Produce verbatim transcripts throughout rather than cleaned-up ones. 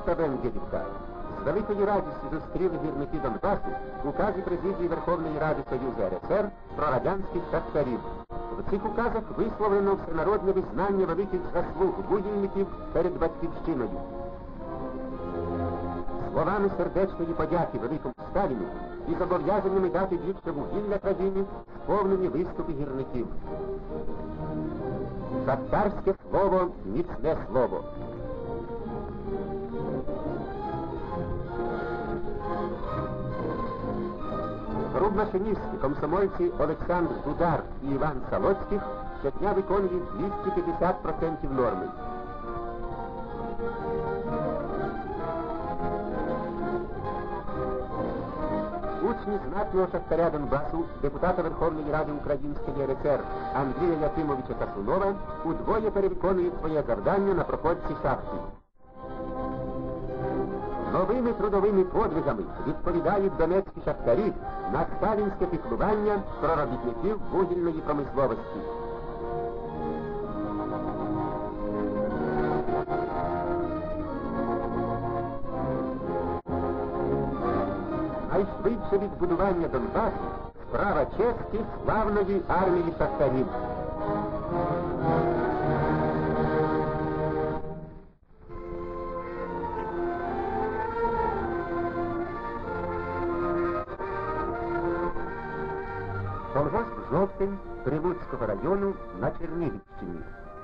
Венгерівка. З великою радістю зустріли гірники Донбасу в указі Президії Верховної Ради Союзу РСР про радянських шахтарів. В цих указах висловлено всенародне визнання великих заслуг вугільників перед батьківщиною. Словами сердечної подяки великому Сталіну і зобов'язаннями дати більше вугілля країні сповнені виступи гірників. Шахтарське слово – міцне слово. Трубмашиністи, комсомольці Олександр Дудар і Іван Солоцьких щодня виконують двісті п'ятдесят відсотків норми. Учні знатного шахтаря Донбасу, депутата Верховної Ради Української РСР Андрія Якимовича Касунова удвоє перевиконують своє завдання на проходці шахти. Новими трудовими подвигами відповідають донецькі шахтарі на сталінське піклування про робітників вугільної промисловості. Найшвидше відбудування Донбасу – справа честі славної армії шахтарів. Колгосп «Жовтень» Прилуцького району на Чернігівщині.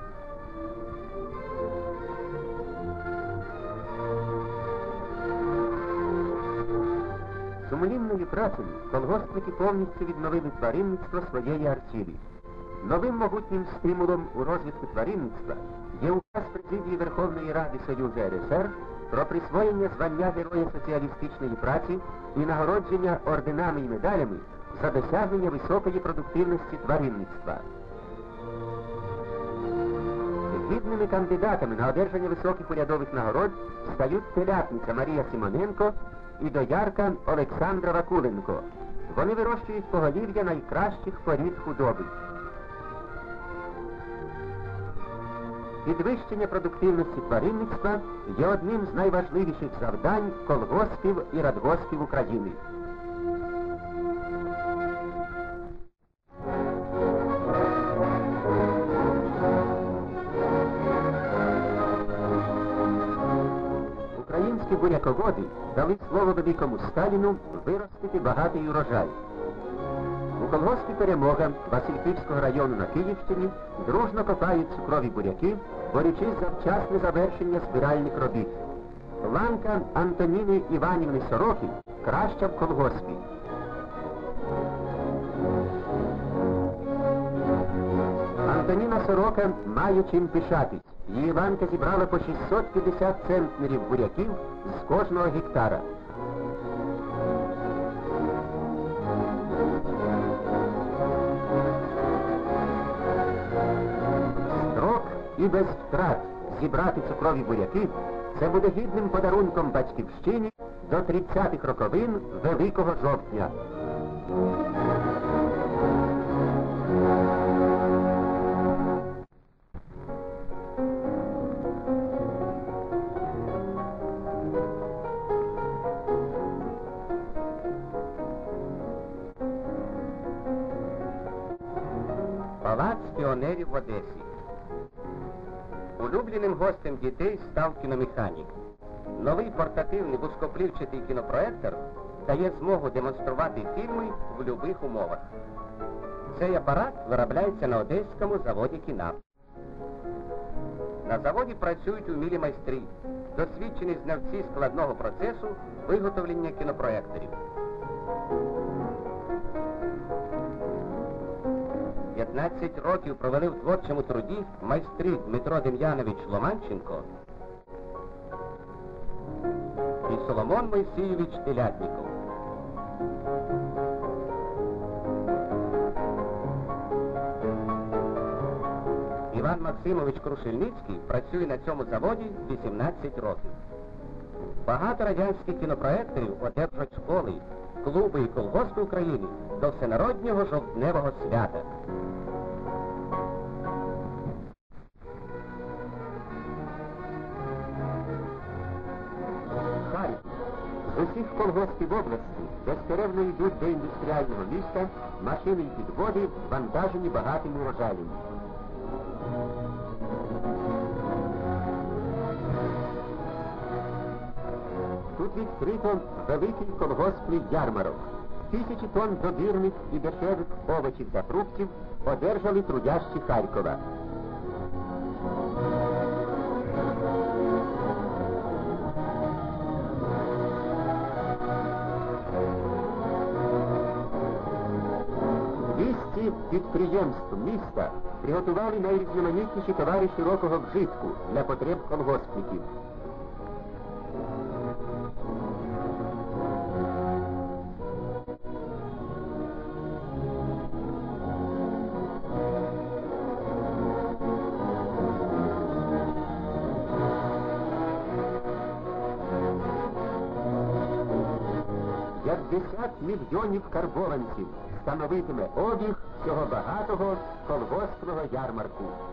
Сумлінною працею колгоспники повністю відновили тваринництво своєї архіві. Новим могутнім стимулом у розвитку тваринництва є указ Президії Верховної Ради Союзу РСР про присвоєння звання Героя соціалістичної праці і нагородження орденами і медалями за досягнення високої продуктивності тваринництва. Гідними кандидатами на одержання високих урядових нагород стають телятниця Марія Симоненко і доярка Олександра Вакуленко. Вони вирощують поголів'я найкращих порід худоби. Підвищення продуктивності тваринництва є одним з найважливіших завдань колгоспів і радгоспів України. Українські буряководи дали слово великому Сталіну виростити багатий урожай. У колгоспі «Перемога» Васильківського району на Київщині дружно копають цукрові буряки, борючись за вчасне завершення збиральних робіт. Ланка Антоніни Іванівни Сороки краща в колгоспі. Антоніна Сорока має чим пишатись. Її ланка зібрала по шістсот п'ятдесят центнерів буряків з кожного гектара. Строк і без втрат зібрати цукрові буряки – це буде гідним подарунком батьківщині до тридцятих роковин Великого жовтня. Палац піонерів в Одесі. Улюбленим гостем дітей став кіномеханік. Новий портативний вузькоплівчатий кінопроектор дає змогу демонструвати фільми в будь-яких умовах. Цей апарат виробляється на одеському заводі «Кінап». На заводі працюють умілі майстри, досвідчені знавці складного процесу виготовлення кінопроекторів. п'ятнадцять років провели в творчому труді майстри Дмитро Дем'янович Ломанченко і Соломон Мойсійович Телятніков. Іван Максимович Крушельницький працює на цьому заводі вісімнадцять років. Багато радянських кінопроекторів одержать школи, клуби і колгоспи України до всенароднього жовтневого свята. З усіх колгоспів області безперервно йдуть до індустріального міста машини й підводи, вантажені багатим урожаєм. Тут відкрито великий колгоспний ярмарок. Тисячі тонн добірних і дешевих овочів та фруктів одержали трудящі Харкова. двісті підприємств міста приготували найрізноманітніші товари широкого вжитку для потреб колгоспників. п'ятдесят мільйонів карбованців становитиме обіг цього багатого колгоспного ярмарку.